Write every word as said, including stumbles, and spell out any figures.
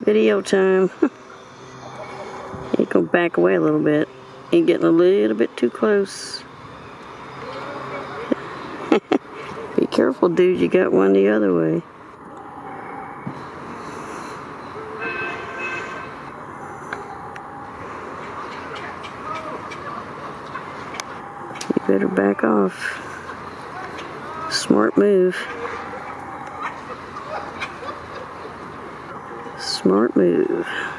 Video time. You can back away a little bit. You're getting a little bit too close. Be careful, dude. You got one the other way. You better back off. Smart move. Smart move.